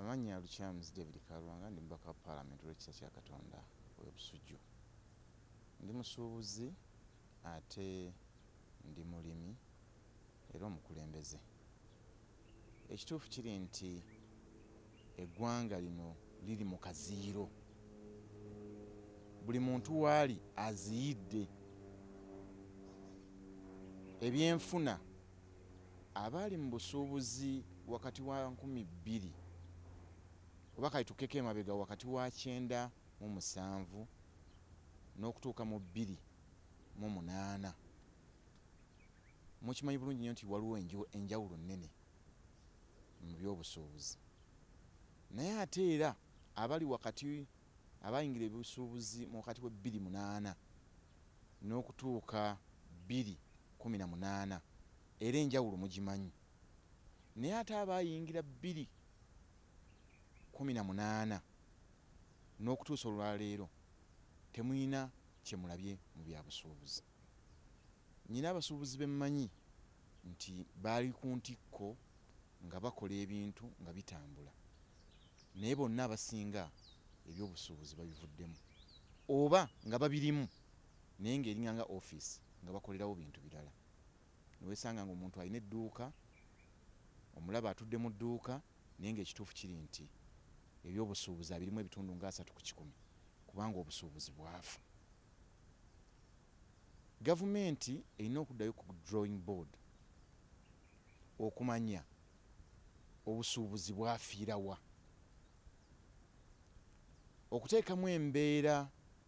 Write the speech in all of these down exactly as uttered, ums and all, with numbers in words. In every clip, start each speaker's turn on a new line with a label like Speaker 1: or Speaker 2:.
Speaker 1: Amanya Lukyams David Kalwanga ndi mbaka wa Parliament olw'ekisa kya Katonda w'Ebusujju. Ndi musuubuzi ate ndi mulimi era omukulembeze. Ekituufu kiri nti eggwanga lino liri mu kaziiro. Buli muntu waali aziyidde. Ebyenfuna abaali mu busuubuzi wakati wa nkumi bbiri oba kati tukeke emabega wakati wa kyenda mu musanvu n'okutuuka mu bbiri mu munaana. Mukimanyi bulungi nnyo nti waliwo enjawulo nnene mu by'obusuubuzi. Naye ate era abali wakati abayingira eby'obusuubuzi mu wakati wa bbiri munaana n'okutuuka bbiri kumi na munaana era enjawulo mugimanyi. Naye ate abayingira bbiri kumi na munaana n'okutuusa olwaleero temuyina kye mulabye mu bya busuubuzi. Nnyina abasuubuzi be mmanyi nti baali ku ntikko nga bakola ebintu nga bitambula, naye bonna abasinga eby'obusuubuzi babivuddemu oba nga babirimu naye ng'eringa nga office nga bakolerawo bintu birala. Niweesanga ng'omuntu alina edduuka, omulaba atudde mu dduuka naye ng'ekituufu kiri nti eby'obusuubuzi abirimu ebitundu nga asatu ku kikumi kubanga obusuubuzi bwafa. Gavumenti erina okuddayo ku drawing board okumanya obusuubuzi bwafiira wa, okuteekamu embeera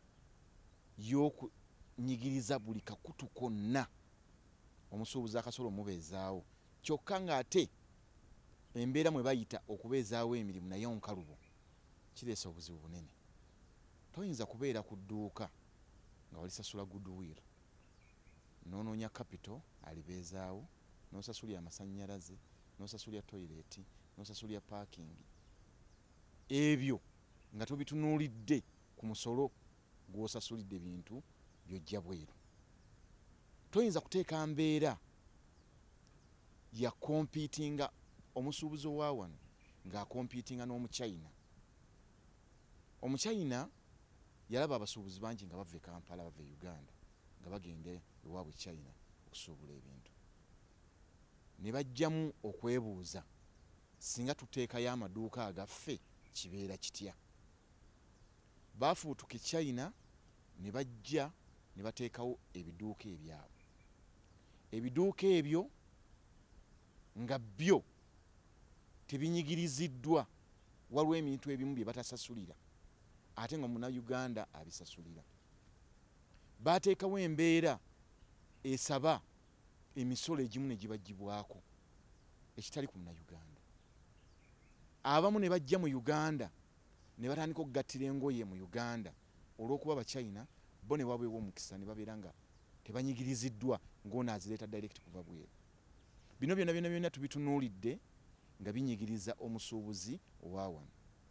Speaker 1: y'okunyigiriza buli kakutu konna omusuubuzi akasobola omubeezaawo, kyokka ng'ate embeera mwe bayita okubeezaawo emirimu naye nkalubo kireese obuzibu bunene. Toyinza kubeera ku dduuka nga walisasula goodwill n'onoonya capital alibeezaawo, n'osasulya amasannyalaze, n'osasulya toilet, n'osasulya parking, ebyo nga tobitunuulidde ku musolo gw'osasulidde bintu by'ojja bweru. Toyinza kuteeka mbeera ya kompiitinga omusuubuzi owa wano ng'akompiitinga n'Omuchina. Omuchina yalaba abasuubuzi bangi nga bava e Kampala bava e Uganda nga bagenda ewaabwe China okusuubula ebintu. Ne bajjamu okwebuuza singa tuteekayo amaduuka agaffe kibeera kitya. Baafuutuka e China ne bajja ne bateekawo ebiduuka ebyabwe. Ebiduuka ebyo nga byo tebinyigiriziddwa, waliwo ebintu ebimu bye batasasulira ate nga Munnayuganda abisasulira. Baateekawo embeera esaba emisolo egimu ne gibagibwako ekitali ku Munnayuganda. Abamu ne bajja mu Uganda ne batandika okugattira engoye mu Uganda olw'okuba Abachina bo ne wabeewo omukisa ne babeera nga tebanyigiriziddwa ng'ono azireeta direct kuva bweru. Bino byonna byonna byonna tubitunuulidde nga binyigiriza omusuubuzi owa wano.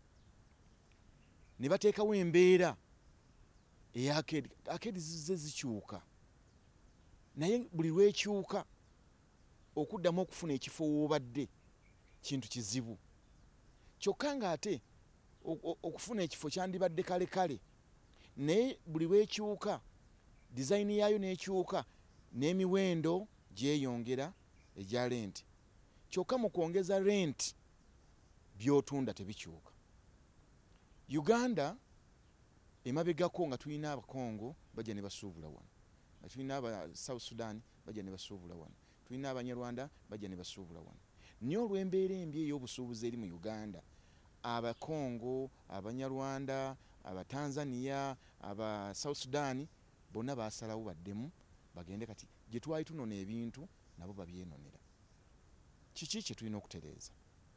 Speaker 1: Ne bateekawo embeera ey'akeedi. Akeedi zizze zikyuka naye buli lwekyuka okuddamu okufuna ekifo w'obadde kintu kizibu, kyokka ng'ate okufuna ekifo kyandibadde kale kale naye buli lwekyuka dizayini yaayo n'ekyuka n'emiwendo gyeyongera egya renti, kyokka mu kwongeza renti by'otunda tebikyuka. Uganda emabegako nga tulina Abakongo bajja ne basuubula wano, nga tulina aba South Sudan bajja ne basuubula wano, tulina Abanyarwanda bajja ne basuubula wano. Naye olw'embeera embi ey'obusuubuzi eri mu Uganda, Abakongo, Abanyarwanda, Abatanzania, aba South Sudan bonna baasalawo baddemu bagende kati gye twali tunona ebintu nabo babyenonera. Kiki kye tulina okutereeza?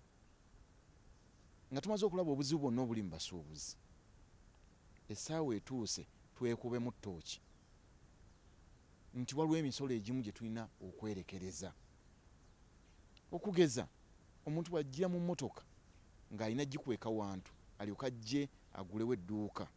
Speaker 1: Nga tumaze okulaba obuzibu bwonna obuli mu basuubuzi, essaawa etuuse twekube mu ttooki nti waliwo emisolo egimu gye tulina okwerekereza. Okugeza omuntu bw'ajjira mu mmotoka ng'alina gikweka wantu alyoka ajje agulewo edduuka,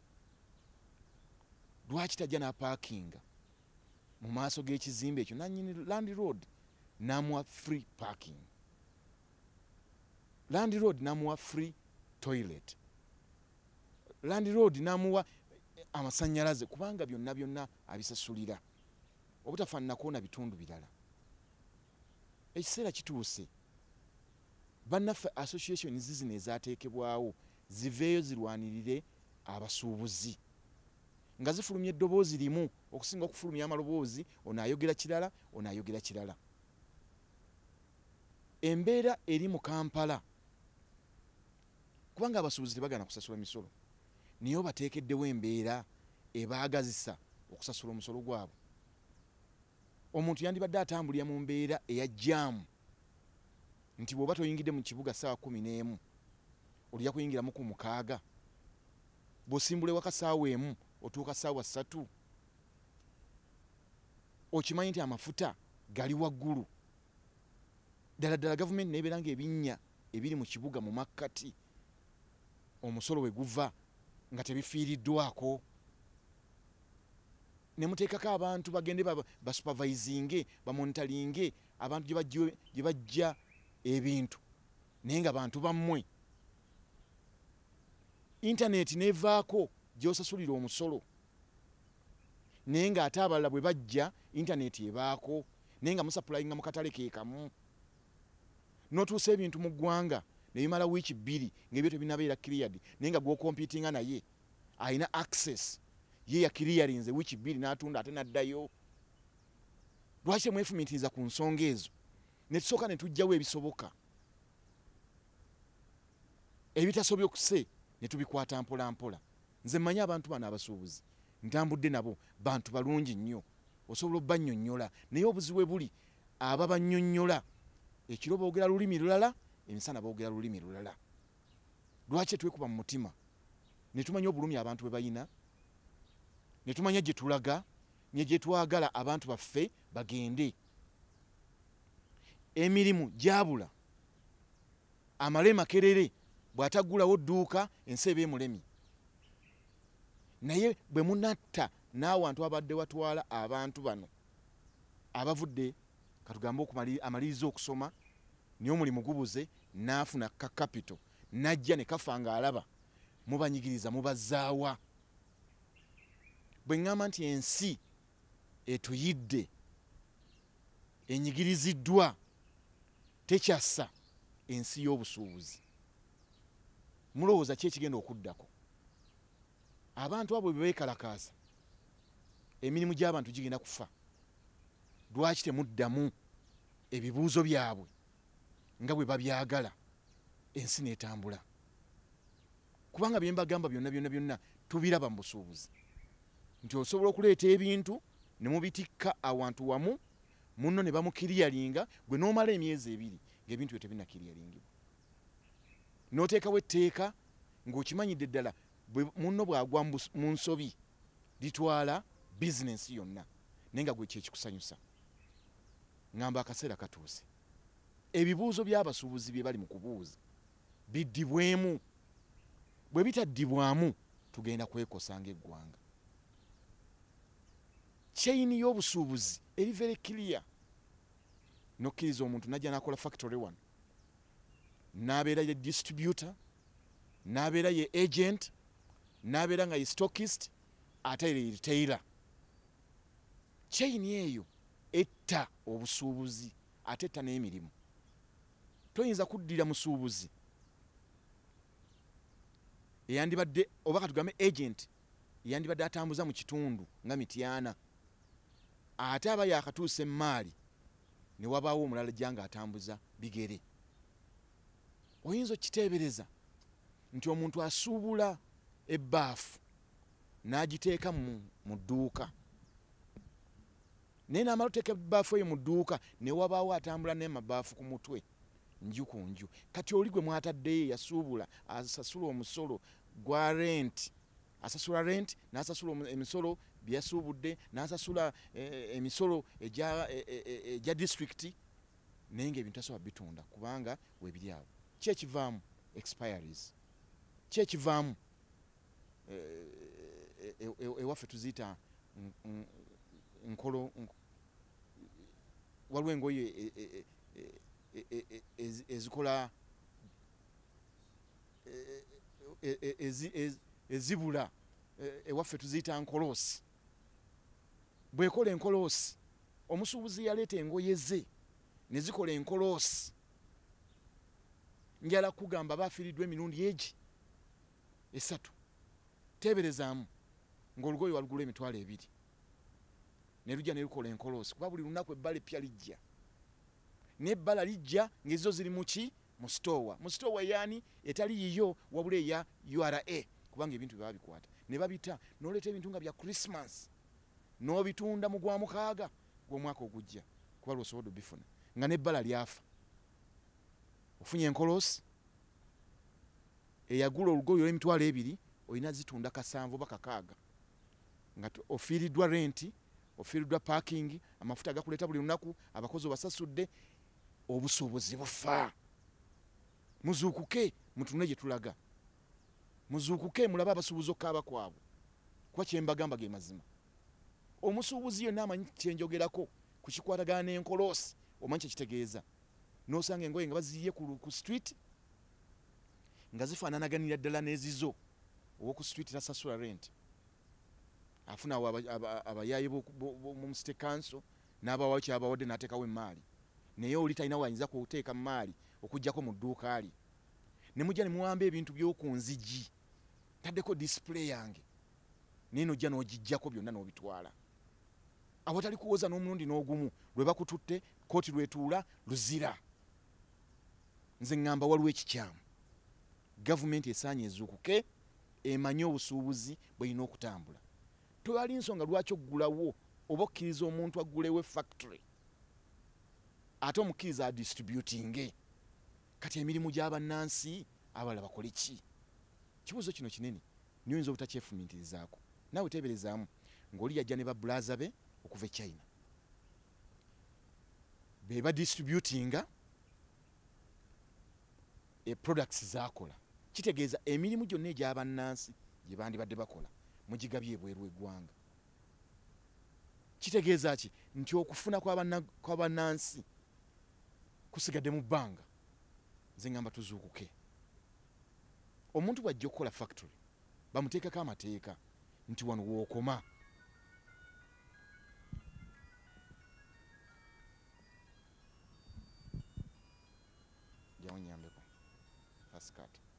Speaker 1: lwaki tajja n'apaakinga mu maaso g'ekizimbe ekyo nannyini Land Road n'amuwa free parking? landlord namuwa free toilet, landlord namuwa amasannyalaze kubanga byonna byonna abisasulira obutafaanana kuona bitundu birala. Ekiseera kituuse bannaffe association zino ezaateekebwawo ziveeyo zirwanirire abasuubuzi nga zifulumya eddoboozi limu okusinga okufulumya amaloboozi, ono ayogera kirala ono ayogera kirala. Embeera eri mu Kampala kubanga abasuubuzi tebagana kusasula misolo, niyo bateekeddewo embeera ebaagazisa okusasula omusolo gwabwe. Omuntu yandibadde atambulira mu mbeera eya jaamu nti bw'oba toyingidde mu kibuga ssaawa kumi n'emu olya kuyingiramu ku mukaaga, bw'osimbula ewaka ssaawa emu otuuka ssaawa ssatu. Okimanyi nti amafuta gali waggulu ddala ddala. Gavumenti neebeera ng'ebinnya ebiri mu kibuga mu makkati omusolo we guva nga tebifiiriddwako, ne muteekako abantu bagende basupervisinge bamonitalinge abantu gye bajja ebintu naye nga bantu bammwe. Intaneti neevaako gy'osasulira omusolo naye ng'ate abalala bwe bajja intaneti ebaako naye nga musappulayinga mu katale ke kamu. N'otuusa ebintu mu ggwanga ne bimala wiiki bbiri ng'ebyo tebinabeera cleared naye nga gw'okompitinga naye alina access ye yakiriyarinze wiiki bbiri n'atunda ate n'addayo. Lwaki temwefumiitiriza ku nsonga ezo ne tusooka ne tuggyawo ebisoboka, ebitasobokuse ne tubikwata mpola mpola? Nze mmanyi abantu bano abasuubuzi, ntambudde nabo, bantu balungi nnyo, osobola obbannyonnyola, naye obuzibu buli ababannyonnyola ekiro boogera lulimi lulala, emisana boogera lulimi lulala. Lwaki twekuba mu mutima ne tumanya obulumi abantu bwe bayina, ne tumanya gye tulaga ne gye twagala abantu baffe bagende? Emirimu gyabula, amale makerere bw'ataggulawo dduuka ensi eba emulemi. Naye bwe munatta n'awantu abadde watwala abantu bano abavudde katugambe amaliriza okusoma niyo omulimu gubuze n'afuna ka kapito n'ajja ne kafa ng'alaba, mubanyigiriza mubazzaawa? Bwe ŋŋamba nti ensi etuyidde enyigiriziddwa tekyassa ensi y'obusuubuzi, mulowooza ki ekigenda okuddako? Abantu abo bwe beekalakaasa emirimu gy'abantu gigenda kufa. Lwaki temuddamu ebibuuzo byabwe nga bwe babyagala, ensi n'etambula? Kubanga bye mbagamba byonna byonna byonna tubiraba mu busuubuzi nti osobola okuleeta ebintu ne mubitikka awantu wamu, munno ne bamukiriyalinga, gwe n'omala emyezi ebiri ng'ebintu byo tebinakiriyaringibwa. N'oteekawo etteeka ng'okimanyidde ddala munno bw'agwa mu nsobi litwala bizinensi yonna, naye nga gwe kyekikusanyusa. Ngamba akaseera katuuse, ebibuuzo by'abasuubuzi bye bali mu kubuuza biddibwemu. Bwe bitaddibwamu tugenda kwekosa ng'eggwanga. Chaini y'obusuubuzi eri very clear. Nokkiriza omuntu najja n'akola factory wano, n'abeera ye distributor, n'abeera ye agent, n'abeera nga ye stockist, ate ye retailer. Chaini eyo etta obusuubuzi ate etta n'emirimu. Toyinza kuddira musuubuzi eyandibadde oba katugambe agent eyandibadde atambuza mu kitundu nga Mityana, ate aba yakatuusa emmaali ne wabaawo omulala jjanga atambuza bigere. Oyinza okiteebereza nti omuntu asuubula ebbaafu n'agiteeka mu dduuka, naye n'amala oteeka ebbaafu eyo mu dduuka ne wabaawo atambula n'emabaafu ku mutwe nju ku nju. Kati oli gwe mwataddeyo yasuubula asasula omusolo gwa rent, asasula rent n'asasula emisolo byasuubudde, n'asasula emisolo egya district, naye ng'ebintu tasobola bitunda kubanga weebiri awo. Ki ekivaamu? Expiries. Ki ekivaamu? Ewaffe tuziyita nkolo, waliwo engoye ezikola ezibula ewaffe tuziyita nkoloosi. Bwekola enkoloosi omusuubuzi yaleeta engoye ze ne zikola enkoloosi, njala kugamba baafiiriddwa emirundi egi esatu. Teeberezaamu ng'olugoye walugula emitwalo ebiri ne lujja ne lukola enkoloosi, kuba buli lunaku ebbala eppya lijja, n'ebbala lijja ng'ezo ziri mu ki? Mu sitoowa. Mu sitoowa yaani etali yiyo wabula eya U R A, kubanga ebintu bye babikwata ne babita, n'oleeta ebintu nga bya Christmas n'obitunda mu gwa mukaaga gw'omwaka ogujja, kuba lw'osobodde obifuna nga n'ebbala lyafa. Ofunye enkoloosi eyagula olugoye olw'emitwalo ebiri olina zitunda kasanvu oba kakaaga, nga ofiiriddwa renti, ofiiriddwa parking, amafuta agakuleeta buli lunaku, abakozi obasasudde, obusuubuzi bufa. Muzuukuke mutunule gye tulaga, muzuukuke mulabe abasuubuzi okukaaba kwabwe, kuba kye mbagamba ge mazima. Omusuubuzi yonna amanyi kyenjogerako ku kikwatagana n'enkoloosi, omanyi kye kitegeeza. N'osanga engoye nga baziyiye ku, ku street nga zifaananaganira ddala n'ezizo, ow'oku street tasasula rent, afuna abayaayi mu City Council n'abawayo kyabawadde n'ateekawo emmaali, naye oli talina wayinza kuteeka mu maali okuggyako mu dduuka lye. Ne mujja ne muwamba ebintu by'oku nzigi, taddeko display yange, naye n'ojja n'ogijjako byonna n'obitwala. Awatali kuwoza n'omulundi n'ogumu, lwe bakututte kooti lwetuula luzira. Nze ŋŋamba waliwo ekikyamu. Gavumenti esaanye ezuukuke, emanye obusuubuzi bw'erina okutambula. Tewali nsonga lwaki oggulawo oba okkiriza omuntu aggulewo factory ate omukkiriza adistributinge. Kati emirimu gy'abannansi abalala bakole ki? Kibuuzo kino kinene niyo oyinza obutakyefumiitirizaako. Naawe teeberezaamu ng'oli yajja ne babulaza be okuva e China, be badistributinga e products z'akola. Kitegeeza emirimu gyonna egy'abannansi gye bandibadde bakola mugigabye ebweru w'eggwanga. Kitegeeza ki? Nti okufuna kw'abannansi kusigadde mu bbanga. Nze ŋŋamba tuzuukuke. Omuntu bw'ajja okukola factory bamuteekako amateeka nti wano w'okoma. Jyawo nnyambeko. Fasikati.